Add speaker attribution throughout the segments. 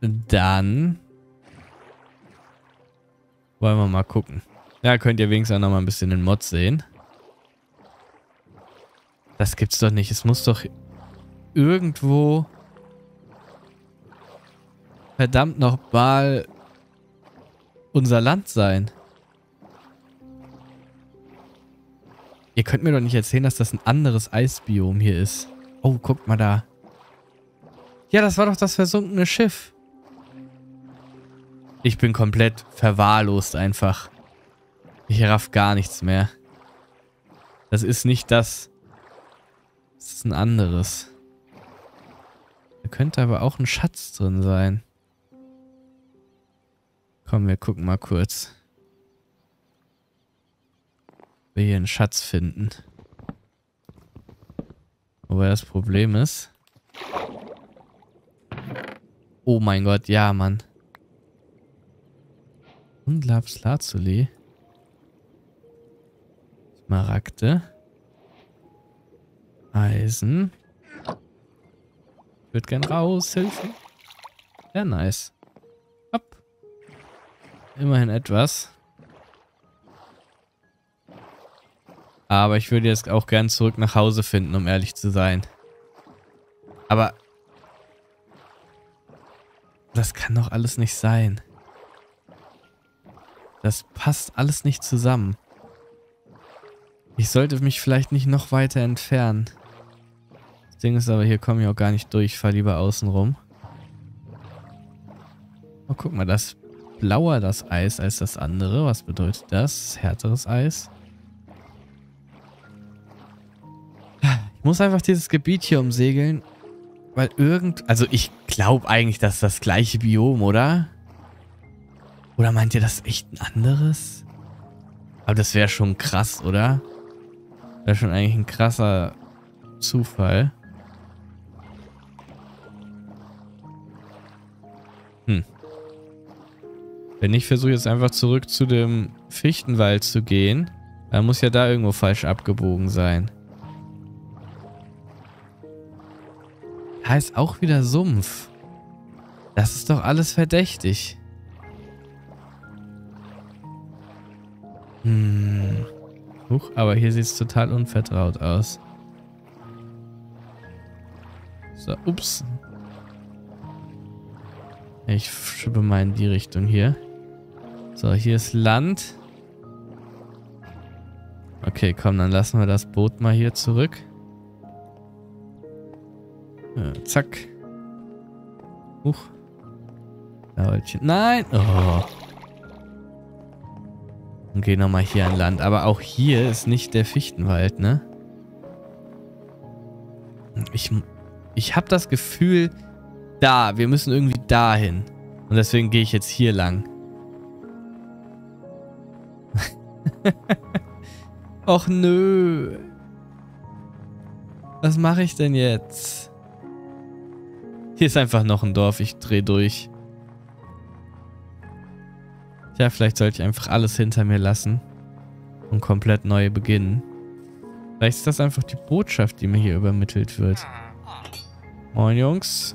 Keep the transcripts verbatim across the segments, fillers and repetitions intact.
Speaker 1: Dann wollen wir mal gucken. Ja, könnt ihr wenigstens auch noch mal ein bisschen den Mod sehen. Das gibt's doch nicht. Es muss doch irgendwo verdammt noch mal unser Land sein. Ihr könnt mir doch nicht erzählen, dass das ein anderes Eisbiom hier ist. Oh, guckt mal da. Ja, das war doch das versunkene Schiff. Ich bin komplett verwahrlost einfach. Ich raff gar nichts mehr. Das ist nicht das. Das ist ein anderes. Da könnte aber auch ein Schatz drin sein. Komm, wir gucken mal kurz. Ob wir hier einen Schatz finden. Wobei das Problem ist. Oh mein Gott, ja, Mann. Und Lapslazuli. Smaragde. Eisen. Ich würde gern raus, Hilfe. Ja, nice. Hopp. Immerhin etwas. Aber ich würde jetzt auch gern zurück nach Hause finden, um ehrlich zu sein. Aber das kann doch alles nicht sein. Das passt alles nicht zusammen. Ich sollte mich vielleicht nicht noch weiter entfernen. Das Ding ist aber, hier komme ich auch gar nicht durch. Ich fahre lieber außen rum. Oh, guck mal, das ist blauer das Eis als das andere. Was bedeutet das? Härteres Eis. Ich muss einfach dieses Gebiet hier umsegeln. Weil irgend... Also ich glaube eigentlich, das ist das gleiche Biom, oder? Oder meint ihr das echt ein anderes? Aber das wäre schon krass, oder? Wäre schon eigentlich ein krasser Zufall. Hm. Wenn ich versuche jetzt einfach zurück zu dem Fichtenwald zu gehen, dann muss ja da irgendwo falsch abgebogen sein. Da ist auch wieder Sumpf. Das ist doch alles verdächtig. Hm. Huch, aber hier sieht es total unvertraut aus. So, ups. Ich schiebe mal in die Richtung hier. So, hier ist Land. Okay, komm, dann lassen wir das Boot mal hier zurück. Ja, zack. Huch. Nein! Oh. Und gehen nochmal hier an Land. Aber auch hier ist nicht der Fichtenwald, ne? Ich, ich habe das Gefühl, da, wir müssen irgendwie dahin. Und deswegen gehe ich jetzt hier lang. Och nö. Was mache ich denn jetzt? Hier ist einfach noch ein Dorf. Ich drehe durch. Tja, vielleicht sollte ich einfach alles hinter mir lassen und komplett neu beginnen. Vielleicht ist das einfach die Botschaft, die mir hier übermittelt wird. Moin, Jungs.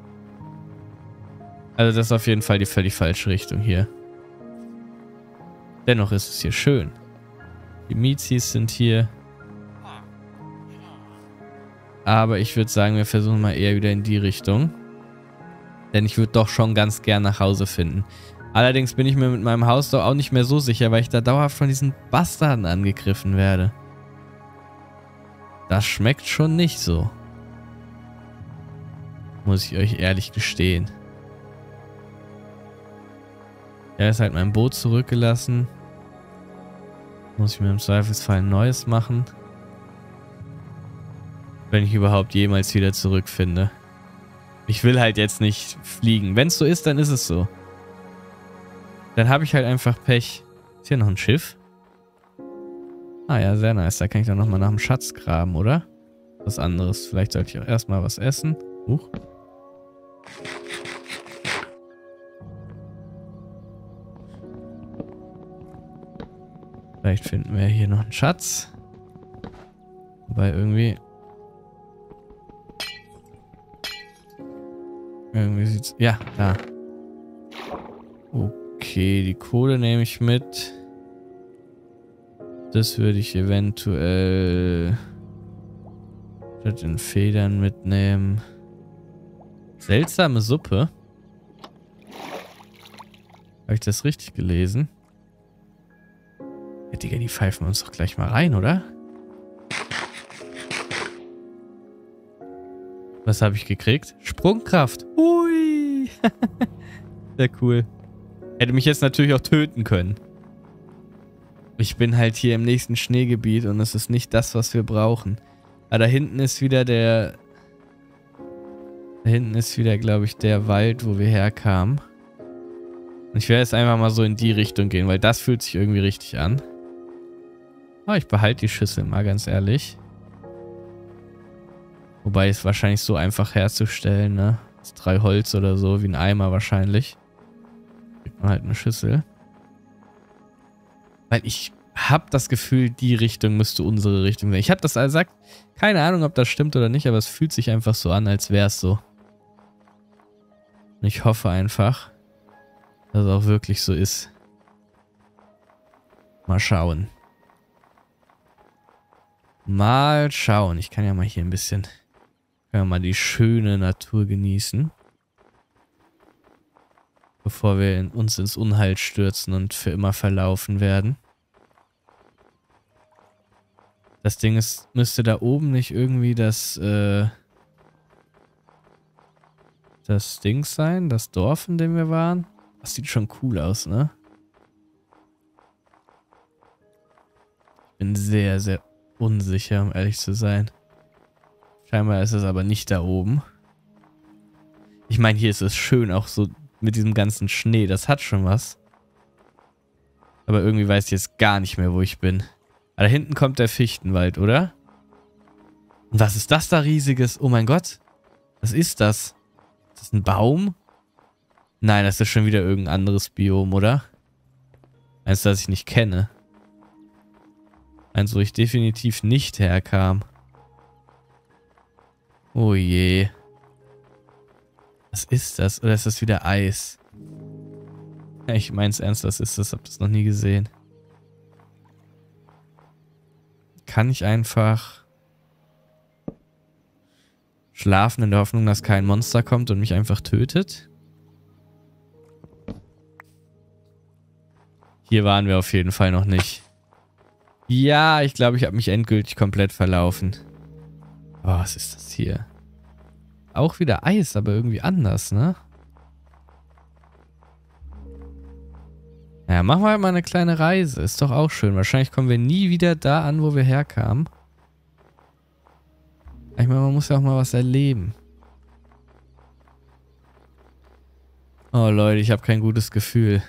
Speaker 1: Also das ist auf jeden Fall die völlig falsche Richtung hier. Dennoch ist es hier schön. Die Mizis sind hier. Aber ich würde sagen, wir versuchen mal eher wieder in die Richtung. Denn ich würde doch schon ganz gern nach Hause finden. Allerdings bin ich mir mit meinem Haus doch auch nicht mehr so sicher, weil ich da dauerhaft von diesen Bastarden angegriffen werde. Das schmeckt schon nicht so. Muss ich euch ehrlich gestehen. Er ist halt mein Boot zurückgelassen. Muss ich mir im Zweifelsfall ein neues machen. Wenn ich überhaupt jemals wieder zurückfinde. Ich will halt jetzt nicht fliegen. Wenn es so ist, dann ist es so. Dann habe ich halt einfach Pech. Ist hier noch ein Schiff? Ah ja, sehr nice. Da kann ich dann nochmal nach dem Schatz graben, oder? Was anderes. Vielleicht sollte ich auch erstmal was essen. Huch. Vielleicht finden wir hier noch einen Schatz. Wobei irgendwie... Irgendwie sieht's... Ja, da. Okay, die Kohle nehme ich mit. Das würde ich eventuell statt den Federn mitnehmen. Seltsame Suppe. Habe ich das richtig gelesen? Ja, Digga, die pfeifen uns doch gleich mal rein, oder? Was habe ich gekriegt? Sprungkraft. Hui. Sehr cool. Hätte mich jetzt natürlich auch töten können. Ich bin halt hier im nächsten Schneegebiet und es ist nicht das, was wir brauchen. Aber da hinten ist wieder der... Da hinten ist wieder, glaube ich, der Wald, wo wir herkamen. Und ich werde jetzt einfach mal so in die Richtung gehen, weil das fühlt sich irgendwie richtig an. Oh, ich behalte die Schüssel mal, ganz ehrlich. Wobei es wahrscheinlich so einfach herzustellen, ne? Das ist drei Holz oder so, wie ein Eimer wahrscheinlich. Kriegt man halt eine Schüssel. Weil ich habe das Gefühl, die Richtung müsste unsere Richtung sein. Ich habe das also gesagt, keine Ahnung, ob das stimmt oder nicht, aber es fühlt sich einfach so an, als wäre es so. Und ich hoffe einfach, dass es auch wirklich so ist. Mal schauen. Mal schauen. Ich kann ja mal hier ein bisschen... Können wir mal die schöne Natur genießen. Bevor wir in, uns ins Unheil stürzen und für immer verlaufen werden. Das Ding ist, müsste da oben nicht irgendwie das, äh, das Ding sein? Das Dorf, in dem wir waren? Das sieht schon cool aus, ne? Ich bin sehr, sehr unsicher, um ehrlich zu sein. Scheinbar ist es aber nicht da oben. Ich meine, hier ist es schön, auch so mit diesem ganzen Schnee. Das hat schon was. Aber irgendwie weiß ich jetzt gar nicht mehr, wo ich bin. Aber da hinten kommt der Fichtenwald, oder? Und was ist das da riesiges? Oh mein Gott. Was ist das? Ist das ein Baum? Nein, das ist schon wieder irgendein anderes Biom, oder? Eins, das ich nicht kenne. Eins, wo ich definitiv nicht herkam. Oh je. Was ist das? Oder ist das wieder Eis? Ja, ich mein's ernst, was ist das? Hab das noch nie gesehen. Kann ich einfach schlafen in der Hoffnung, dass kein Monster kommt und mich einfach tötet? Hier waren wir auf jeden Fall noch nicht. Ja, ich glaube, ich habe mich endgültig komplett verlaufen. Oh, was ist das hier? Auch wieder Eis, aber irgendwie anders, ne? Ja, machen wir halt mal eine kleine Reise. Ist doch auch schön. Wahrscheinlich kommen wir nie wieder da an, wo wir herkamen. Ich meine, man muss ja auch mal was erleben. Oh Leute, ich habe kein gutes Gefühl.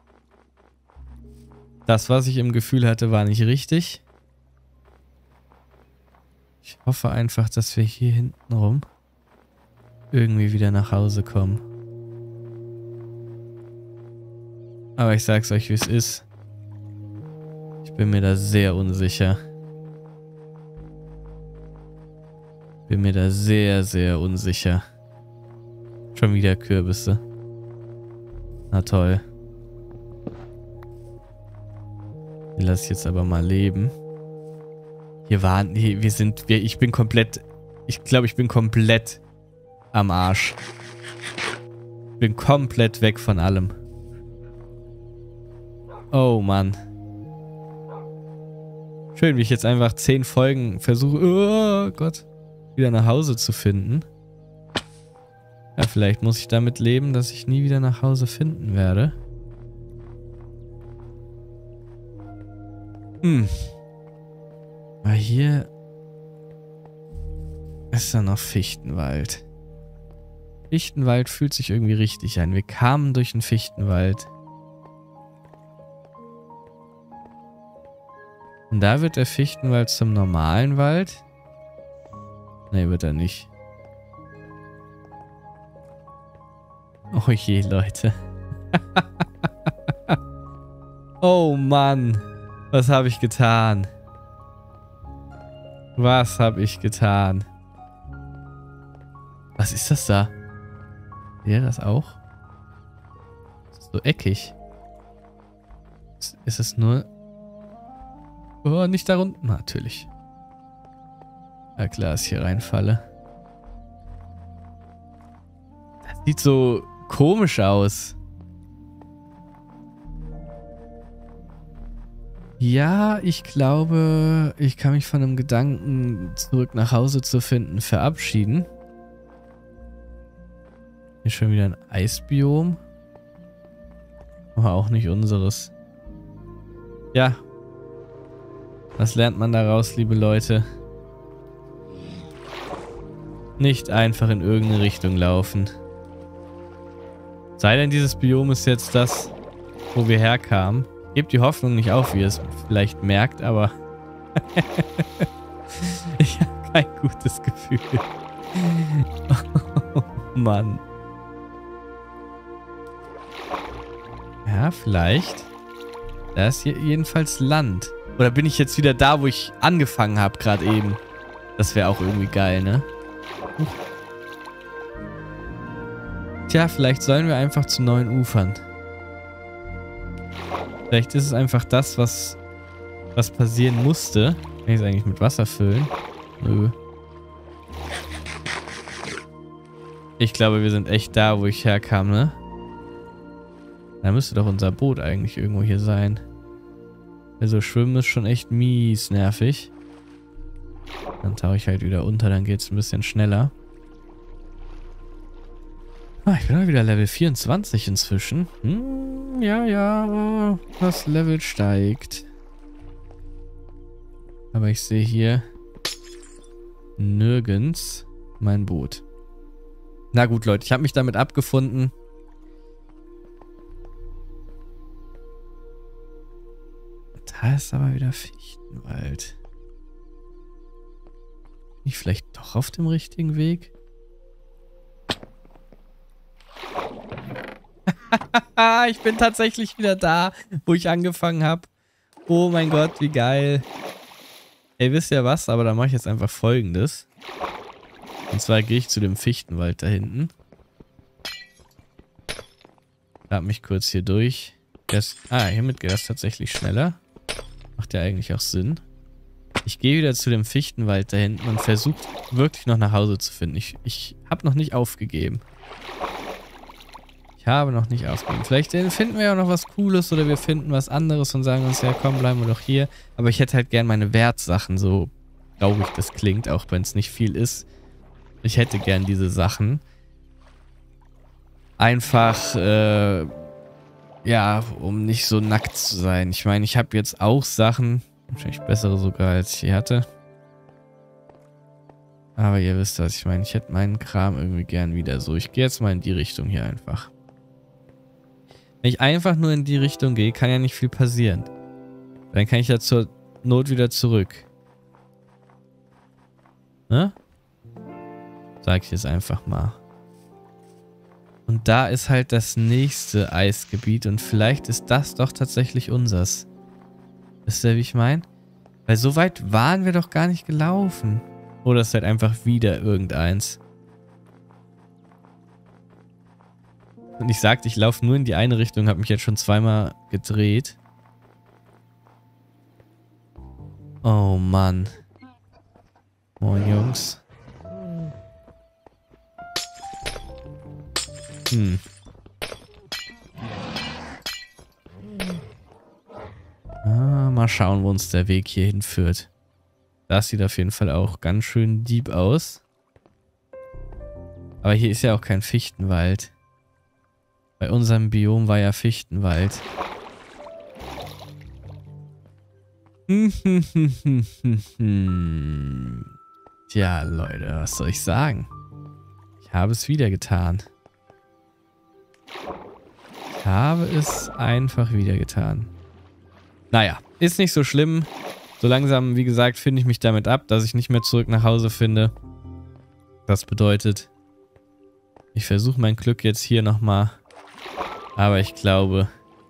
Speaker 1: Das, was ich im Gefühl hatte, war nicht richtig. Ich hoffe einfach, dass wir hier hinten rum irgendwie wieder nach Hause kommen. Aber ich sag's euch, wie es ist. Ich bin mir da sehr unsicher. Bin mir da sehr, sehr unsicher. Schon wieder Kürbisse. Na toll. Die lasse ich jetzt aber mal leben. Hier waren... Hier, wir sind... Wir, ich bin komplett... Ich glaube, ich bin komplett am Arsch. Bin komplett weg von allem. Oh Mann. Schön, wie ich jetzt einfach zehn Folgen versuche, oh Gott, wieder nach Hause zu finden. Ja, vielleicht muss ich damit leben, dass ich nie wieder nach Hause finden werde. Hm. Aber hier ist da noch Fichtenwald. Fichtenwald fühlt sich irgendwie richtig an. Wir kamen durch den Fichtenwald. Und da wird der Fichtenwald zum normalen Wald? Nee, wird er nicht. Oh je, Leute. Oh Mann. Was habe ich getan? Was habe ich getan? Was ist das da? Seht ihr das auch? Das ist so eckig. Ist es nur... Oh, nicht da unten. Natürlich. Na klar, dass ich hier reinfalle. Das sieht so komisch aus. Ja, ich glaube, ich kann mich von einem Gedanken, zurück nach Hause zu finden, verabschieden. Hier schon wieder ein Eisbiom. Aber auch nicht unseres. Ja. Was lernt man daraus, liebe Leute? Nicht einfach in irgendeine Richtung laufen. Sei denn, dieses Biom ist jetzt das, wo wir herkamen. Gebt die Hoffnung nicht auf, wie ihr es vielleicht merkt, aber ich habe kein gutes Gefühl. Oh Mann. Ja, vielleicht. Da ist hier jedenfalls Land. Oder bin ich jetzt wieder da, wo ich angefangen habe, gerade eben? Das wäre auch irgendwie geil, ne? Tja, vielleicht sollen wir einfach zu neuen Ufern. Vielleicht ist es einfach das, was, was passieren musste. Kann ich es eigentlich mit Wasser füllen? Nö. Ich glaube, wir sind echt da, wo ich herkam, ne? Da müsste doch unser Boot eigentlich irgendwo hier sein. Also schwimmen ist schon echt mies nervig. Dann tauche ich halt wieder unter, dann geht es ein bisschen schneller. Ah, ich bin halt wieder Level vierundzwanzig inzwischen. Hm, ja, ja, das Level steigt. Aber ich sehe hier nirgends mein Boot. Na gut, Leute, ich habe mich damit abgefunden. Da ist aber wieder Fichtenwald. Bin ich vielleicht doch auf dem richtigen Weg? Ich bin tatsächlich wieder da, wo ich angefangen habe. Oh mein Gott, wie geil. Ey, wisst ihr was? Aber da mache ich jetzt einfach Folgendes. Und zwar gehe ich zu dem Fichtenwald da hinten. Lade mich kurz hier durch. Das, ah, hiermit geht das tatsächlich schneller. Macht ja eigentlich auch Sinn. Ich gehe wieder zu dem Fichtenwald da hinten und versuche wirklich noch nach Hause zu finden. Ich, ich habe noch nicht aufgegeben. Ich habe noch nicht aufgegeben. Vielleicht finden wir ja noch was Cooles oder wir finden was anderes und sagen uns, ja komm, bleiben wir doch hier. Aber ich hätte halt gern meine Wertsachen, so traurig das klingt, auch wenn es nicht viel ist. Ich hätte gern diese Sachen. Einfach, äh, ja, um nicht so nackt zu sein. Ich meine, ich habe jetzt auch Sachen, wahrscheinlich bessere sogar, als ich hier hatte. Aber ihr wisst was, ich meine, ich hätte meinen Kram irgendwie gern wieder so. Ich gehe jetzt mal in die Richtung hier einfach. Wenn ich einfach nur in die Richtung gehe, kann ja nicht viel passieren. Dann kann ich ja zur Not wieder zurück. Ne? Sag ich jetzt einfach mal. Und da ist halt das nächste Eisgebiet und vielleicht ist das doch tatsächlich unsers. Wisst ihr, wie ich meine? Weil so weit waren wir doch gar nicht gelaufen. Oder ist halt einfach wieder irgendeins. Und ich sagte, ich laufe nur in die eine Richtung, habe mich jetzt schon zweimal gedreht. Oh Mann. Moin Jungs. Hm. Ah, mal schauen, wo uns der Weg hier hinführt. Das sieht auf jeden Fall auch ganz schön deep aus. Aber hier ist ja auch kein Fichtenwald. Bei unserem Biom war ja Fichtenwald. Tja, Leute, was soll ich sagen? Ich habe es wieder getan. Ich habe es einfach wieder getan. Naja, ist nicht so schlimm. So langsam, wie gesagt, finde ich mich damit ab, dass ich nicht mehr zurück nach Hause finde. Das bedeutet, ich versuche mein Glück jetzt hier nochmal. Aber ich glaube,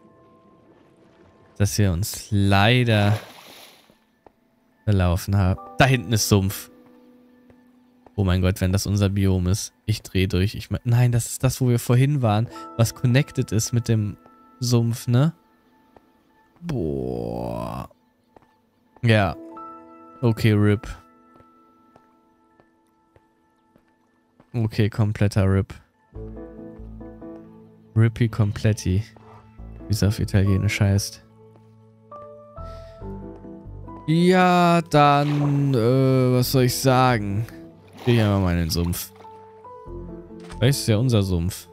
Speaker 1: dass wir uns leider verlaufen haben. Da hinten ist Sumpf. Oh mein Gott, wenn das unser Biom ist. Ich drehe durch. Ich mein, nein, das ist das, wo wir vorhin waren. Was connected ist mit dem Sumpf, ne? Boah. Ja. Okay, R I P. Okay, kompletter R I P. Rippy Kompletti. Wie es auf Italienisch heißt. Ja, dann, äh, was soll ich sagen? Geh ich einfach mal in den Sumpf. Vielleicht ist es ja unser Sumpf.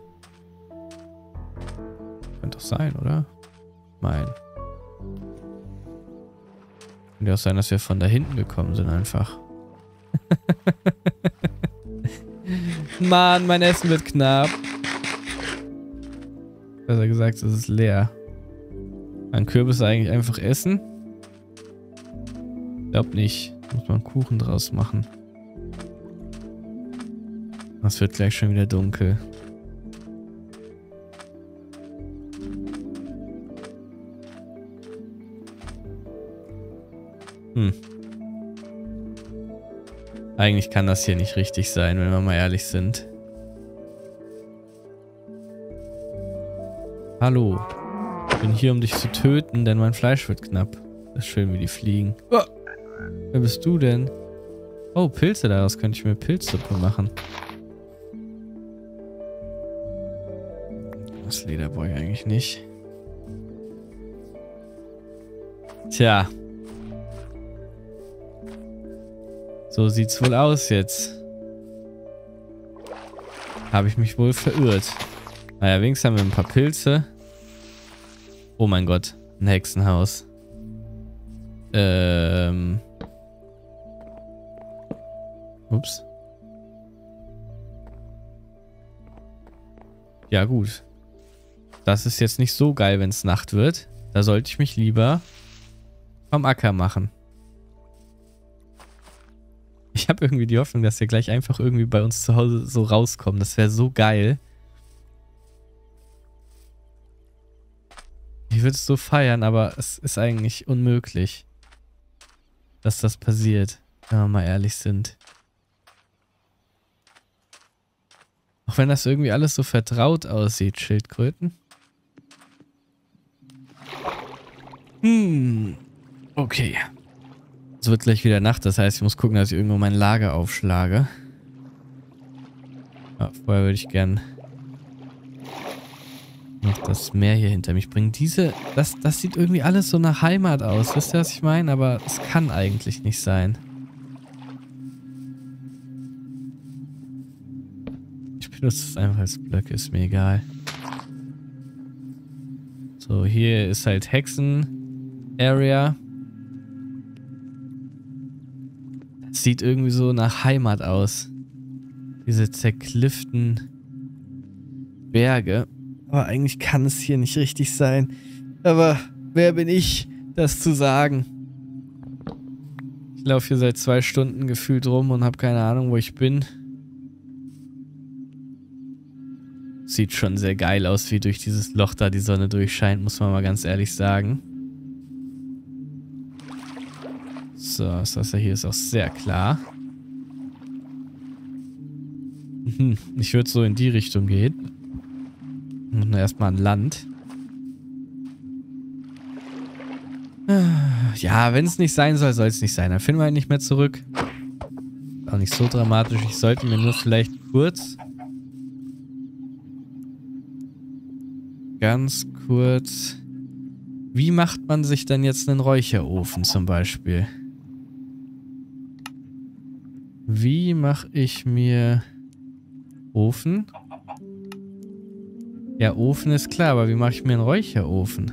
Speaker 1: Könnte doch sein, oder? Nein. Könnte auch sein, dass wir von da hinten gekommen sind einfach. Mann, mein Essen wird knapp. Besser gesagt, es ist leer. Kann Kürbis eigentlich einfach essen? Ich glaube nicht. Muss man einen Kuchen draus machen. Es wird gleich schon wieder dunkel. Hm. Eigentlich kann das hier nicht richtig sein, wenn wir mal ehrlich sind. Hallo. Ich bin hier, um dich zu töten, denn mein Fleisch wird knapp. Das ist schön, wie die fliegen. Oh. Wer bist du denn? Oh, Pilze, daraus könnte ich mir Pilzsuppe machen. Das Leder brauche ich eigentlich nicht. Tja. So sieht's wohl aus jetzt. Habe ich mich wohl verirrt. Naja, wenigstens haben wir ein paar Pilze. Oh mein Gott, ein Hexenhaus. Ähm... Ups. Ja gut. Das ist jetzt nicht so geil, wenn es Nacht wird. Da sollte ich mich lieber vom Acker machen. Ich habe irgendwie die Hoffnung, dass wir gleich einfach irgendwie bei uns zu Hause so rauskommen. Das wäre so geil. Ich würde es so feiern, aber es ist eigentlich unmöglich, dass das passiert, wenn wir mal ehrlich sind. Auch wenn das irgendwie alles so vertraut aussieht, Schildkröten. Hm. Okay. Es wird gleich wieder Nacht, das heißt, ich muss gucken, dass ich irgendwo mein Lager aufschlage. Ja, vorher würde ich gern noch das Meer hier hinter mich bringen. Diese, das, das sieht irgendwie alles so nach Heimat aus. Wisst ihr, was ich meine? Aber es kann eigentlich nicht sein. Ich benutze es einfach als Blöcke, ist mir egal. So, hier ist halt Hexen-Area. Das sieht irgendwie so nach Heimat aus. Diese zerklifften Berge. Aber eigentlich kann es hier nicht richtig sein. Aber wer bin ich, das zu sagen? Ich laufe hier seit zwei Stunden gefühlt rum und habe keine Ahnung, wo ich bin. Sieht schon sehr geil aus, wie durch dieses Loch da die Sonne durchscheint, muss man mal ganz ehrlich sagen. So, das Wasser hier ist auch sehr klar. Ich würde so in die Richtung gehen. Und erstmal an Land. Ja, wenn es nicht sein soll, soll es nicht sein. Dann finden wir halt nicht mehr zurück. Auch nicht so dramatisch. Ich sollte mir nur vielleicht kurz... Ganz kurz... Wie macht man sich denn jetzt einen Räucherofen zum Beispiel? Wie mache ich mir... Ofen? Ja, Ofen ist klar, aber wie mache ich mir einen Räucherofen?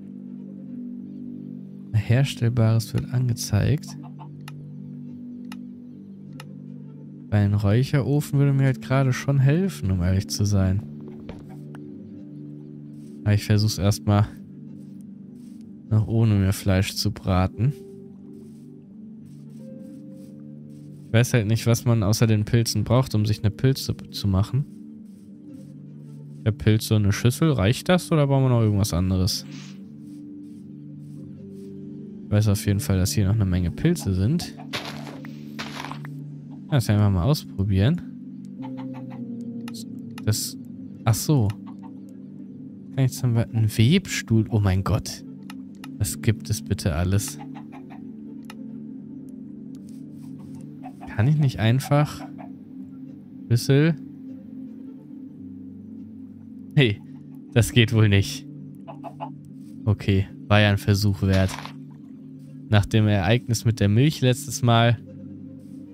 Speaker 1: Herstellbares wird angezeigt. Bei einem Räucherofen würde mir halt gerade schon helfen, um ehrlich zu sein. Aber ich versuche es erstmal noch ohne mir Fleisch zu braten. Ich weiß halt nicht, was man außer den Pilzen braucht, um sich eine Pilzsuppe zu machen. Der Pilz so eine Schüssel, reicht das oder brauchen wir noch irgendwas anderes? Ich weiß auf jeden Fall, dass hier noch eine Menge Pilze sind. Das einfach mal ausprobieren. Das... Ach so. Kann ich zum Beispiel... Ein Webstuhl. Oh mein Gott. Was gibt es bitte alles? Kann ich nicht einfach... Schlüssel... Hey, das geht wohl nicht. Okay, war ja ein Versuch wert. Nach dem Ereignis mit der Milch letztes Mal